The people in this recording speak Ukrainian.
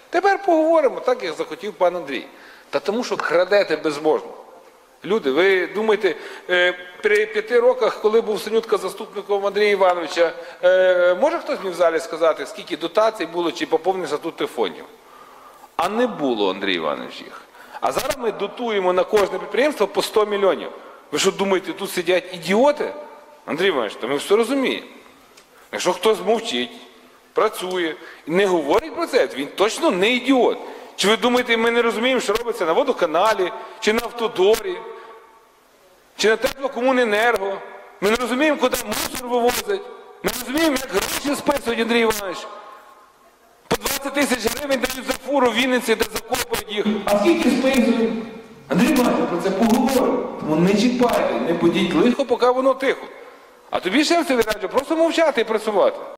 Тепер поговоримо так, як захотів пан Андрій. Та тому, що крадете безбожно. Люди, ви думаєте, при 5 роках, коли був Синютка заступником Андрія Івановича, може хтось мені в залі сказати, скільки дотацій було чи поповнення статутних фондів? А не було, Андрій Іванович, їх. А зараз ми дотуємо на кожне підприємство по 100 мільйонів. Ви що думаєте, тут сидять ідіоти? Андрій Іванович, то ми все розуміємо. Якщо хтось мовчить, працює і не говорить про це, він точно не ідіот. Чи ви думаєте, ми не розуміємо, що робиться на водоканалі, чи на Автодорі, чи на Теплокомуненерго? Ми не розуміємо, куди мусор вивозять. Ми не розуміємо, як гроші списують, Андрій Іванович. По 20 тисяч гривень дають за фуру в Вінниці, де закопують їх. А скільки списують? Андрій Іванович, про це поговоримо. Тому не чіпайте, не будіть лихо, поки воно тихо. А тобі ще в це раджу просто мовчати і працювати.